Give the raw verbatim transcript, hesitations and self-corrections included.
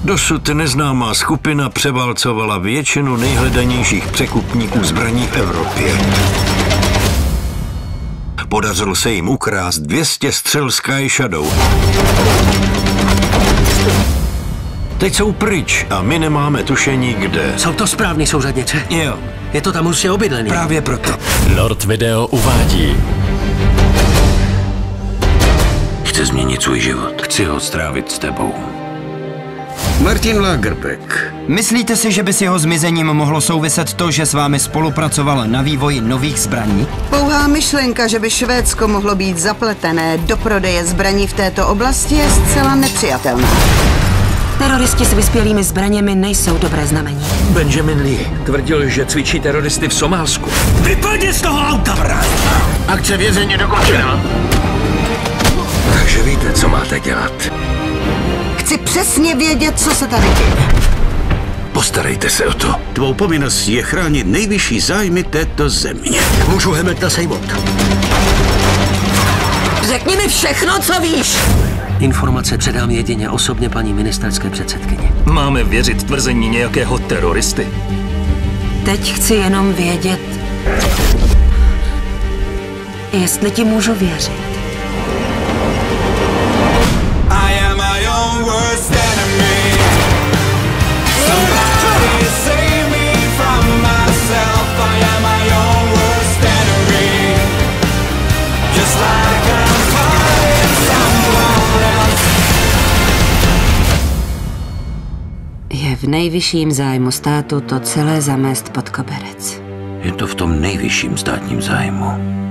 Dosud neznámá skupina převálcovala většinu nejhledanějších překupníků zbraní v Evropě. Podařilo se jim ukrást dvě stě střel Sky Shadow. Teď jsou pryč a my nemáme tušení kde. Jsou to správný souřadnice? Jo. Je to tam už je obydlený. Právě proto. Nord Video uvádí. Chci změnit svůj život. Chci ho strávit s tebou. Martin Lagerbeck. Myslíte si, že by s jeho zmizením mohlo souviset to, že s vámi spolupracoval na vývoji nových zbraní? Pouhá myšlenka, že by Švédsko mohlo být zapletené do prodeje zbraní v této oblasti, je zcela nepřijatelná. Teroristi s vyspělými zbraněmi nejsou dobré znamení. Benjamin Lee tvrdil, že cvičí teroristy v Somálsku. Vypadni z toho auta! Akce vězení dokončena. Takže víte, co máte dělat. Chci přesně vědět, co se tady děje. Postarejte se o to. Tvou povinností je chránit nejvyšší zájmy této země. Můžu Hemeta sejmout. Řekni mi všechno, co víš! Informace předám jedině osobně paní ministerské předsedkyni. Máme věřit tvrzení nějakého teroristy? Teď chci jenom vědět, jestli ti můžu věřit. Je v nejvyšším zájmu státu to celé zamést pod koberec. Je to v tom nejvyšším státním zájmu.